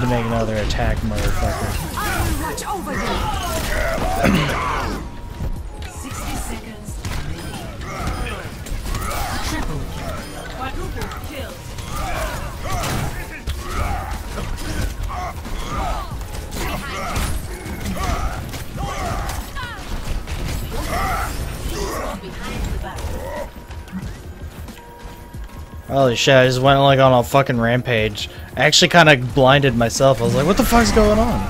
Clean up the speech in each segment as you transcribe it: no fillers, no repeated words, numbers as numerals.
to make another attack, motherfucker. Watch over them. 60 seconds. Triple kill. Quadruple kill. Holy shit, I just went like on a fucking rampage. I actually kind of blinded myself. I was like, what the fuck's going on?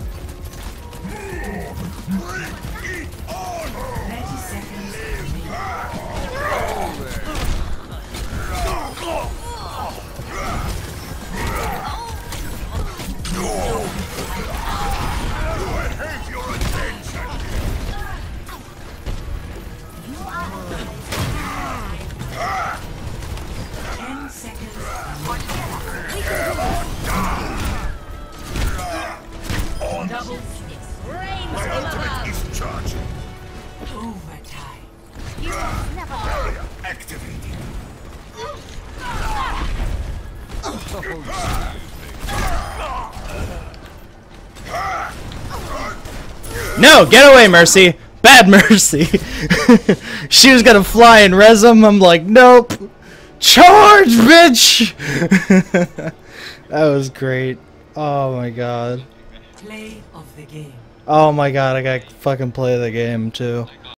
No, get away, Mercy! Bad Mercy! She was gonna fly and res him. I'm like, nope! Charge, bitch! That was great. Oh my god. Play of the game. Oh my god, I gotta fucking play the game too.